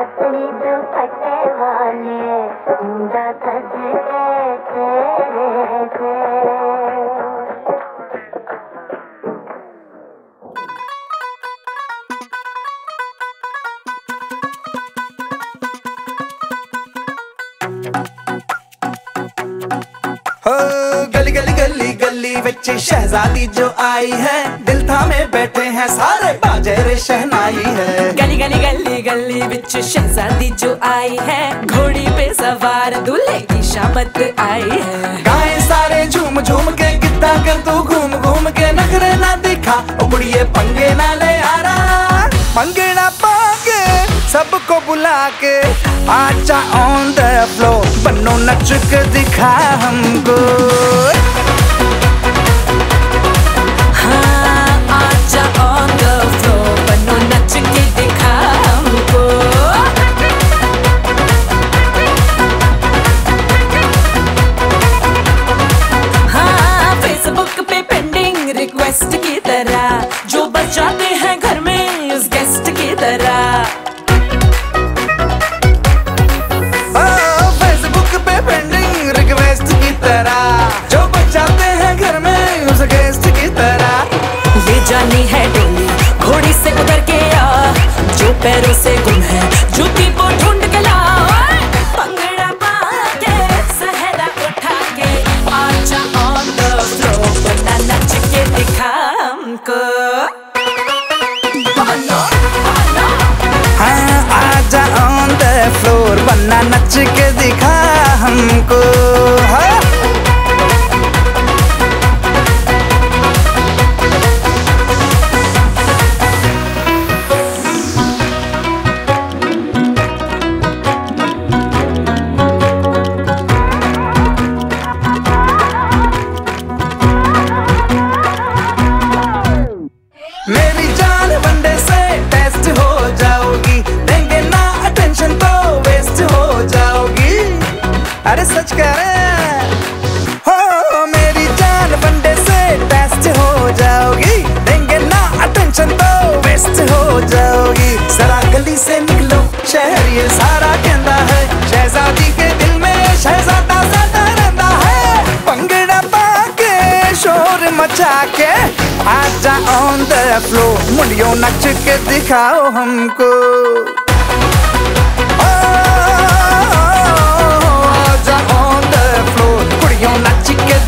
पतली दुपट्टे वाले ऊंधा सज के तेरे से। गली गली गली गली विच शहजादी जो आई है, दिल थामे बैठे हैं सारे बाजे रे शहनाई है। गली गली गली गली विच शहजादी जो आई है, घोड़ी पे सवार दूल्हे की शामत आई है। गाएं सारे झूम झूम के, गिद्दा कर तू घूम घूम के, नखरे ना दिखा ओ कुड़िए पंगे ना ले आ रहा। पंगे ना पाके सबको बुला के, आजा ऑन द फ्लोर बनो नच के दिखा हमको। हाँ आजा ऑन द फ्लोर बनो नच के दिखा हमको। हाँ फेसबुक पे पेंडिंग रिक्वेस्ट की तरह, जो बचाते हैं घर में उस गेस्ट की तरह। फेसबुक पे पेंडिंग रिक्वेस्ट की तरह, जो बचाते हैं घर में उस गेस्ट की तरह। ले जानी है डोली घोड़ी से उतर के आ, जो पैरों से गुम है जूती को ढूंढ के ला। पंगड़ा पाके सहरा उठा के, आजा ऑन द फ्लोर बना नच के दिखा हमको। हाँ आजा ऑन द फ्लोर बना नच के दिखा हमको। हाँ? मेरी जान वनडे से टेस्ट हो जाओगी, देंगे ना अटेंशन तो वेस्ट हो जाओगी। अरे सच कह रहे हैं हो, मेरी जान वनडे से टेस्ट हो जाओगी, देंगे ना अटेंशन तो वेस्ट हो जाओगी। जरा गली से निकलो शहर ये सारा कहता है, शहजादी के दिल में शहजादा ज़्यादा रहता है। पंगड़ा पाके शोर मचा के, आजा ऑन द फ्लोर मुंडियों नच के दिखाओ हमको। आजा ऑन द फ्लोर कुड़ियों नच के